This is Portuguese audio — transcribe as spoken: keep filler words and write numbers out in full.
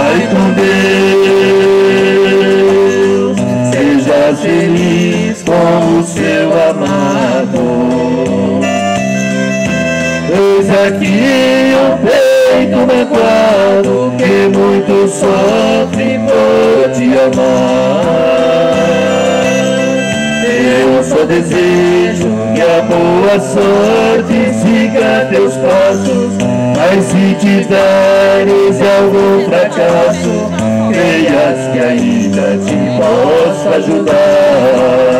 Vai com Deus, seja feliz com o seu amado. Eis aqui um peito magoado que muito sofre por te amar. Eu só desejo que a boa sorte siga teus passos, mas se tiveres algum fracasso, creias que ainda te posso ajudar.